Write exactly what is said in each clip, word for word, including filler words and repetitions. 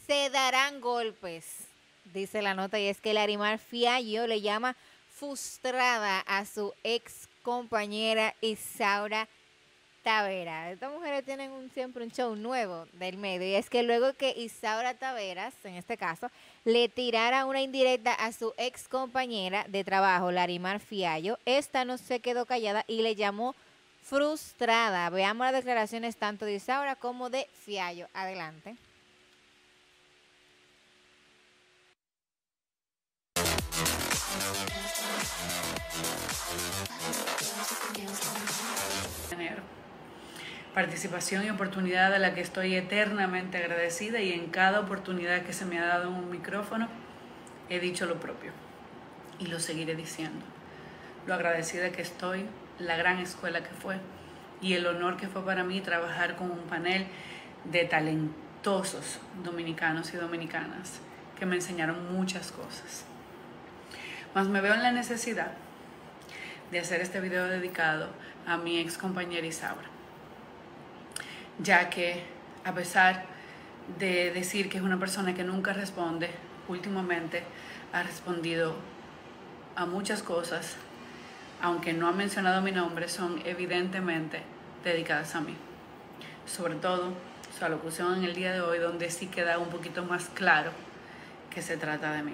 Se darán golpes, dice la nota, y es que Larimar Fiallo le llama frustrada a su ex compañera Isaura Taveras. Estas mujeres tienen un, siempre un show nuevo del medio, y es que luego que Isaura Taveras, en este caso, le tirara una indirecta a su ex compañera de trabajo, Larimar Fiallo, esta no se quedó callada y le llamó frustrada. Veamos las declaraciones tanto de Isaura como de Fiallo. Adelante. Participación y oportunidad a la que estoy eternamente agradecida, y en cada oportunidad que se me ha dado un micrófono he dicho lo propio y lo seguiré diciendo. Lo agradecida que estoy, la gran escuela que fue y el honor que fue para mí trabajar con un panel de talentosos dominicanos y dominicanas que me enseñaron muchas cosas. Mas me veo en la necesidad de hacer este video dedicado a mi ex compañera Isaura, ya que a pesar de decir que es una persona que nunca responde, últimamente ha respondido a muchas cosas, aunque no ha mencionado mi nombre, son evidentemente dedicadas a mí. Sobre todo su alocución en el día de hoy, donde sí queda un poquito más claro que se trata de mí.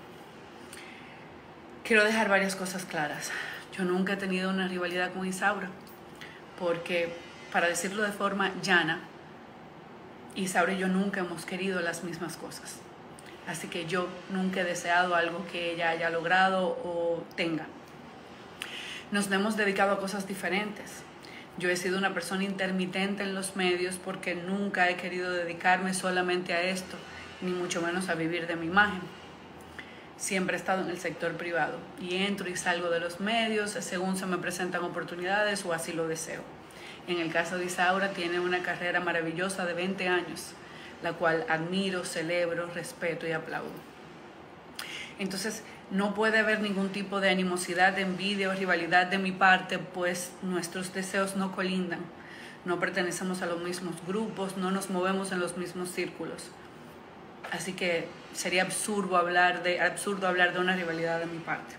Quiero dejar varias cosas claras. Yo nunca he tenido una rivalidad con Isaura, porque, para decirlo de forma llana, Isaura y yo nunca hemos querido las mismas cosas. Así que yo nunca he deseado algo que ella haya logrado o tenga. Nos hemos dedicado a cosas diferentes. Yo he sido una persona intermitente en los medios porque nunca he querido dedicarme solamente a esto, ni mucho menos a vivir de mi imagen. Siempre he estado en el sector privado y entro y salgo de los medios según se me presentan oportunidades o así lo deseo. En el caso de Isaura, tiene una carrera maravillosa de veinte años, la cual admiro, celebro, respeto y aplaudo. Entonces, no puede haber ningún tipo de animosidad, de envidia o rivalidad de mi parte, pues nuestros deseos no colindan. No pertenecemos a los mismos grupos, no nos movemos en los mismos círculos. Así que sería absurdo hablar de, absurdo hablar de una rivalidad de mi parte.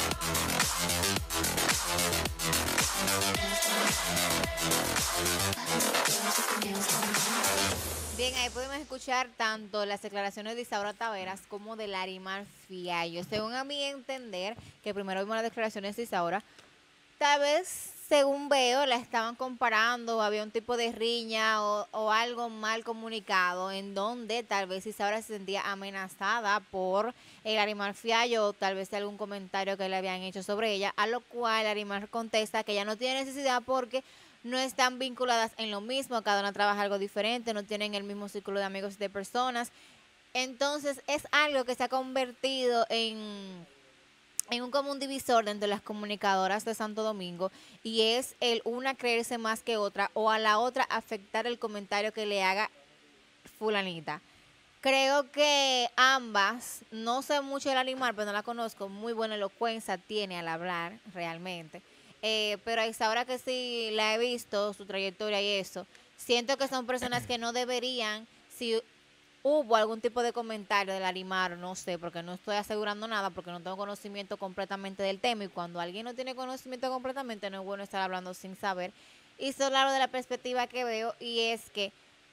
Bien, ahí podemos escuchar tanto las declaraciones de Isaura Taveras como de Larimar Fiallo. Según a mi entender, que primero vimos las declaraciones de Isaura, tal vez, según veo, la estaban comparando, había un tipo de riña o, o algo mal comunicado, en donde tal vez Isaura se sentía amenazada por el Larimar Fiallo, o tal vez algún comentario que le habían hecho sobre ella, a lo cual Larimar contesta que ella no tiene necesidad porque no están vinculadas en lo mismo, cada una trabaja algo diferente, no tienen el mismo círculo de amigos y de personas. Entonces es algo que se ha convertido en en un común divisor dentro de las comunicadoras de Santo Domingo, y es el una creerse más que otra o a la otra afectar el comentario que le haga fulanita. Creo que ambas, no sé mucho de Larimar, pero no la conozco, muy buena elocuencia tiene al hablar realmente. Eh, pero a Isaura, que sí la he visto, su trayectoria y eso, siento que son personas que no deberían, si hubo algún tipo de comentario de Larimar, no sé, porque no estoy asegurando nada, porque no tengo conocimiento completamente del tema, y cuando alguien no tiene conocimiento completamente no es bueno estar hablando sin saber. Y solo hablo de la perspectiva que veo, y es que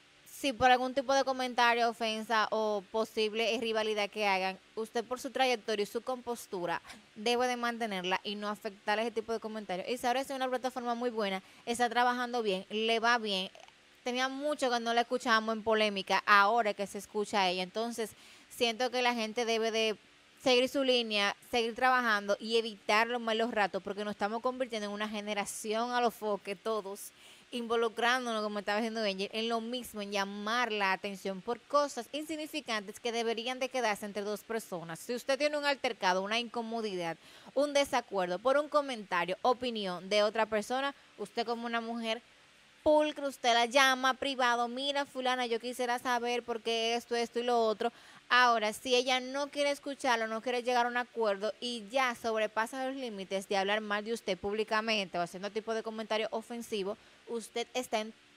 si por algún tipo de comentario, ofensa o posible rivalidad que hagan, usted por su trayectoria y su compostura debe de mantenerla y no afectar ese tipo de comentarios. Y ahora es una plataforma muy buena, está trabajando bien, le va bien. Tenía mucho que no la escuchábamos en polémica, ahora que se escucha a ella. Entonces, siento que la gente debe de seguir su línea, seguir trabajando y evitar los malos ratos, porque nos estamos convirtiendo en una generación a los foques todos, involucrándonos, como estaba diciendo Angel, en lo mismo, en llamar la atención por cosas insignificantes que deberían de quedarse entre dos personas. Si usted tiene un altercado, una incomodidad, un desacuerdo por un comentario, opinión de otra persona, usted como una mujer pulcra, usted la llama privado, mira fulana, yo quisiera saber por qué esto, esto y lo otro. Ahora, si ella no quiere escucharlo, no quiere llegar a un acuerdo y ya sobrepasa los límites de hablar mal de usted públicamente o haciendo tipo de comentario ofensivo, usted está en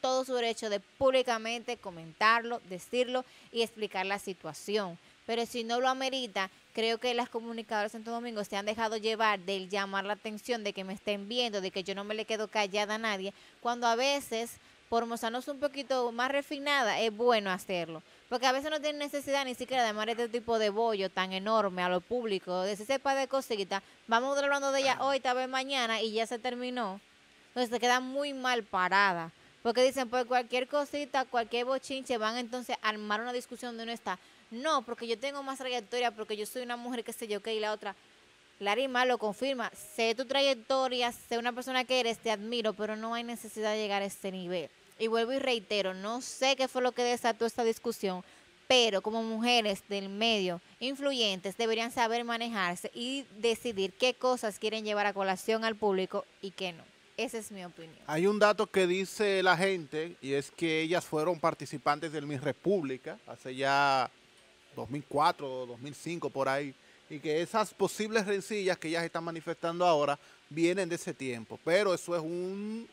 todo su derecho de públicamente comentarlo, decirlo y explicar la situación. Pero si no lo amerita, creo que las comunicadoras en Santo Domingo se han dejado llevar del llamar la atención, de que me estén viendo, de que yo no me le quedo callada a nadie, cuando a veces, por mostrarnos un poquito más refinada, es bueno hacerlo. Porque a veces no tienen necesidad ni siquiera de llamar este tipo de bollo tan enorme a lo público, de ese sepa de cositas, vamos a estar hablando de ella hoy, tal vez mañana, y ya se terminó. Entonces se queda muy mal parada. Porque dicen, pues cualquier cosita, cualquier bochinche, van entonces a armar una discusión donde uno está. No, porque yo tengo más trayectoria, porque yo soy una mujer, qué sé yo, qué, y la otra. Larima lo confirma. Sé tu trayectoria, sé una persona que eres, te admiro, pero no hay necesidad de llegar a este nivel. Y vuelvo y reitero, no sé qué fue lo que desató esta discusión, pero como mujeres del medio influyentes deberían saber manejarse y decidir qué cosas quieren llevar a colación al público y qué no. Esa es mi opinión. Hay un dato que dice la gente y es que ellas fueron participantes del Miss República hace ya dos mil cuatro, dos mil cinco por ahí, y que esas posibles rencillas que ellas están manifestando ahora vienen de ese tiempo. Pero eso es un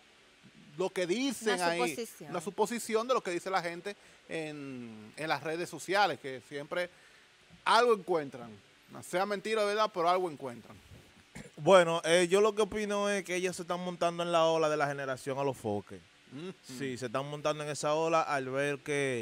lo que dicen Una ahí, suposición. una suposición de lo que dice la gente en, en las redes sociales, que siempre algo encuentran, no sea mentira o verdad, pero algo encuentran. Bueno, eh, yo lo que opino es que ellas se están montando en la ola de la generación a los foques. Mm-hmm. Sí, se están montando en esa ola al ver que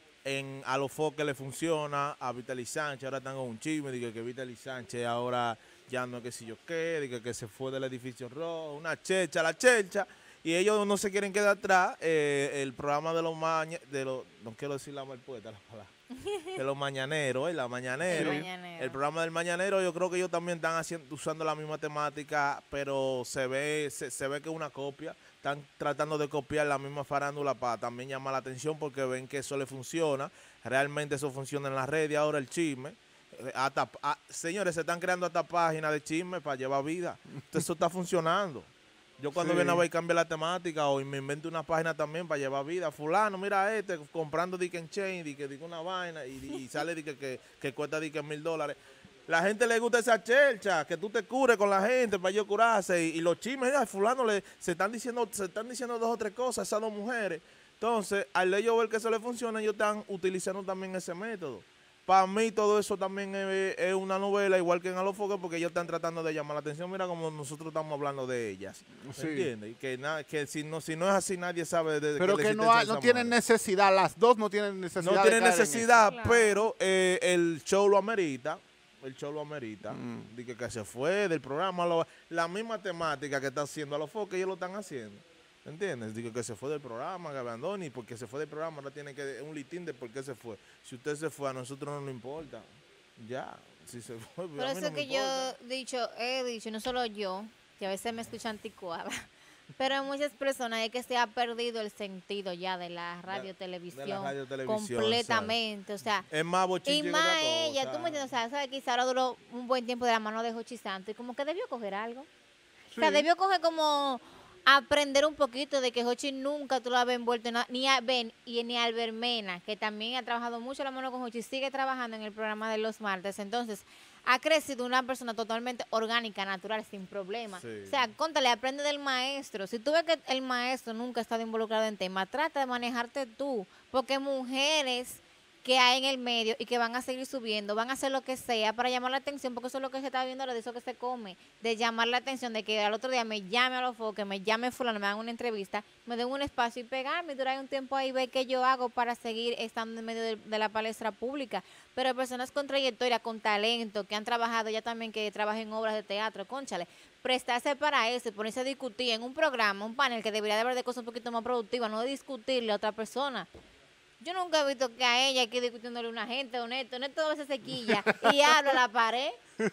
en, a los foques le funciona, a Vitaly Sánchez ahora están con un chisme, digo que Vitaly Sánchez ahora ya no es que si yo qué, digo que se fue del edificio rojo, una checha, la checha, y ellos no se quieren quedar atrás. Eh, el programa de los mañaneros, de los, no quiero decir la mal poeta, la palabra, de los mañaneros, ¿eh? La mañanero. El mañanero. El programa del mañanero, yo creo que ellos también están haciendo, usando la misma temática, pero se ve, se, se ve que es una copia. Están tratando de copiar la misma farándula para también llamar la atención porque ven que eso le funciona. Realmente eso funciona en las redes ahora, el chisme. Hasta, a, señores, se están creando hasta páginas de chisme para llevar vida. Entonces eso está funcionando. Yo cuando Sí. viene a ver cambia la temática o me invento una página también para llevar vida. Fulano, mira este, comprando dique en chain, dique, dique una vaina y, y sale dique que, que cuesta dique mil dólares. La gente le gusta esa chelcha, que tú te cures con la gente para yo curarse. Y, y los chismes, mira, fulano le, se están diciendo, se están diciendo dos o tres cosas a esas dos mujeres. Entonces, al ellos ver que eso le funciona, ellos están utilizando también ese método. Para mí todo eso también es, es una novela, igual que en A los Foques, porque ellos están tratando de llamar la atención. Mira como nosotros estamos hablando de ellas. Sí. ¿Entiendes? Y que, na, que si, no, si no es así, nadie sabe de, de Pero que, que no, hay- no tienen necesidad, las dos no tienen necesidad. No de tienen caer en necesidad, Claro. pero eh, el show lo amerita. El show lo amerita. Mm. Dice que se fue del programa. Lo, la misma temática que está haciendo A los Foques, ellos lo están haciendo. ¿Entiendes? Digo que se fue del programa, que abandone, y porque se fue del programa, ahora tiene que un litín de por qué se fue. Si usted se fue, a nosotros no nos importa. Ya, si se fue, Por a mí eso no es me que yo importa. he dicho, he dicho, no solo yo, que a veces me escucho anticuada, pero hay muchas personas es que se ha perdido el sentido ya de la radio televisión, de la radio televisión, completamente, o sea, Es más y bochinche que más otra ella, cosa. tú me entiendes, o sea, sabe que Isaura duró un buen tiempo de la mano de Jochi Santos y como que debió coger algo. O sea, Sí. debió coger como aprender un poquito de que Jochi nunca tú lo habías envuelto en nada, ni a Ben y ni a Albert Mena, que también ha trabajado mucho la mano con Jochi, sigue trabajando en el programa de los martes. Entonces, ha crecido una persona totalmente orgánica, natural, sin problema. Sí. O sea, contale, aprende del maestro. Si tú ves que el maestro nunca ha estado involucrado en tema, trata de manejarte tú, porque mujeres que hay en el medio y que van a seguir subiendo, van a hacer lo que sea para llamar la atención, porque eso es lo que se está viendo ahora, de eso que se come, de llamar la atención, de que al otro día me llame a los foques, me llame fulano, me hagan una entrevista, me den un espacio y pegarme, y durar un tiempo ahí, ver qué yo hago para seguir estando en medio de, de la palestra pública. Pero personas con trayectoria, con talento, que han trabajado ya también, que trabajan en obras de teatro, cónchale, prestarse para eso y ponerse a discutir en un programa, un panel que debería de haber de cosas un poquito más productivas, no de discutirle a otra persona. Yo nunca he visto que a ella aquí discutiéndole a una gente, o Neto, Neto a veces se quilla y habla a la pared.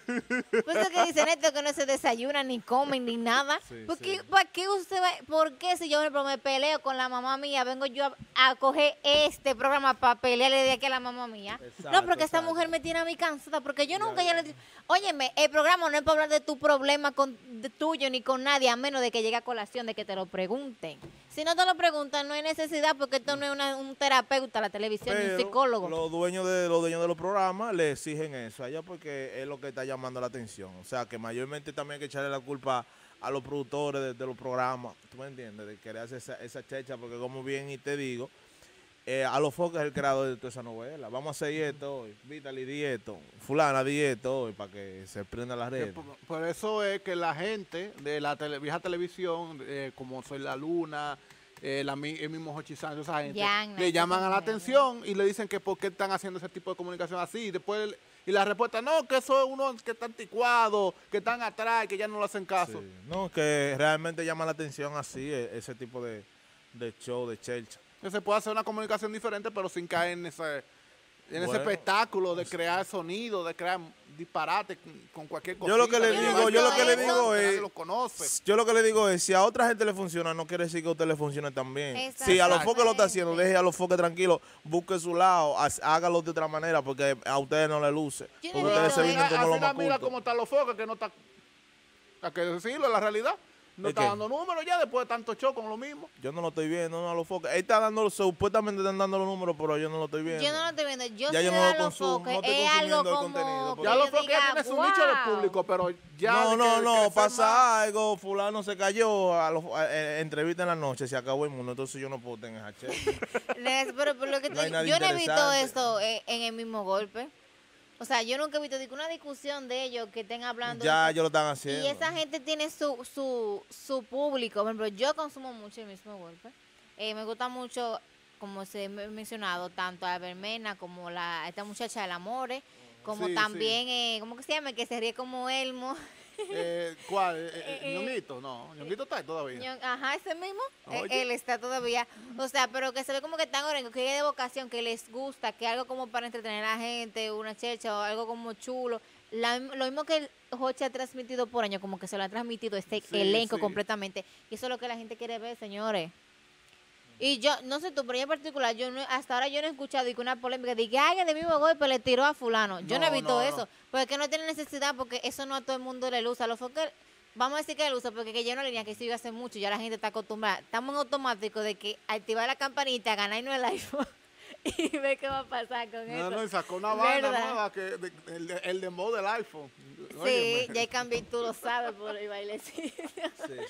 Por eso que dice Neto que no se desayuna, ni come, ni nada. Sí, ¿Por, qué, sí. ¿Para qué usted va? ¿Por qué si yo por ejemplo, me peleo con la mamá mía, vengo yo a, a coger este programa para pelearle de aquí a la mamá mía? Exacto, no, porque esta exacto. mujer me tiene a mí cansada, porque yo Ya, nunca ya ya. le digo, óyeme, el programa no es para hablar de tu problema con, de tuyo ni con nadie, a menos de que llegue a colación, de que te lo pregunten. Si no te lo preguntan, no hay necesidad, porque esto no es una- un terapeuta, la televisión, ni un Pero psicólogo. Los dueños de los dueños de los programas le exigen eso a ella porque es lo que está llamando la atención. O sea, que mayormente también hay que echarle la culpa a los productores de, de los programas, ¿tú me entiendes? De querer hacer esa, esa checha, porque como bien y te digo, eh, a los focos es el creador de toda esa novela. Vamos a hacer esto hoy, Vitaly di esto, fulana di esto hoy, para que se prenda las redes. Por, por eso es que la gente de la tele, vieja televisión, eh, como Soy la Luna, eh, la, el mismo Jochi Santos, esa gente, Yana, le llaman a la también, atención y le dicen que por qué están haciendo ese tipo de comunicación así. Y después, y la respuesta, no, que eso es uno que está anticuado, que están atrás, que ya no le hacen caso. Sí. No, que realmente llama la atención así, e- ese tipo de, de show, de chelcha. Que se puede hacer una comunicación diferente, pero sin caer en ese, en ese Bueno. espectáculo de crear sonido, de crear disparate con, con cualquier cosa. Yo lo que le digo- yo lo que le digo es- Nadie lo conoce. Yo lo que le digo es, si a otra gente le funciona, no quiere decir que a usted le funcione también. Exactamente. Si a los foques lo está haciendo, deje a los foques tranquilos, busque su lado, haz- hágalo de otra manera, porque a ustedes no le luce. Yo Porque no ustedes se digo vienen eso. como los Así la más mira cultos. cómo están los focos, que no está... Hay que decirlo, la realidad. No ¿El está qué? dando números ya después de tanto show con lo mismo. Yo no lo estoy viendo, no a los foques. Él está dando, supuestamente están dando los números, pero yo no lo estoy viendo. Yo no lo estoy viendo. Yo Ya sí yo no veo lo a los consumo, foques. no estoy Es algo consumiendo el como contenido, que Ya yo los focos ya diga, tienen su nicho de "Wow". público, pero ya... No, de no, que- no, crecer pasa más. algo, fulano se cayó, a los, a- eh, entrevista en la noche, se acabó el mundo, entonces yo no puedo tener esa checha. Les- Pero por lo que te No hay digo, nada yo no he visto interesante. esto eh, en el mismo golpe. O sea, yo nunca he visto digo, una discusión de ellos que estén hablando. Ya de eso. ellos lo están haciendo. Y esa gente tiene su, su, su público. Por ejemplo, yo consumo mucho el mismo golpe. Eh, me gusta mucho, como se ha mencionado, tanto a Bermena como la esta muchacha del Amore, como Sí, también, eh, ¿cómo que se llama? El que se ríe como Elmo. Eh, ¿Cuál? Eh, eh, Eh, Ñonguito, no. Ñonguito está ahí todavía. Ñon- Ajá, ese mismo. Eh, Oye. él está todavía. O sea, pero que se ve como que están orengo, que hay de vocación, que les gusta, que algo como para entretener a la gente, una checha o algo como chulo. La- lo mismo que el Jochi ha transmitido por año, como que se lo ha transmitido este Sí, elenco sí. completamente. Y eso es lo que la gente quiere ver, señores. Y yo, no sé tú, pero yo en particular, yo no- hasta ahora yo no he escuchado de que una polémica de que alguien de mismo golpe le tiró a fulano. Yo no, he No, visto no, eso. no. Porque que no tiene necesidad, porque eso no a todo el mundo le luce. A los foques, vamos a decir que le usa, porque que ya una línea que sigue hace mucho, ya la gente está acostumbrada. Estamos en automático de que activar la campanita, ganarnos el iPhone y ver qué va a pasar con No, eso. no, y sacó una vaina ¿Verdad? nueva, que, de- el, de- el demo del iPhone. Sí, Óyeme. ya hay cambio y tú lo sabes por el bailecito. Sí,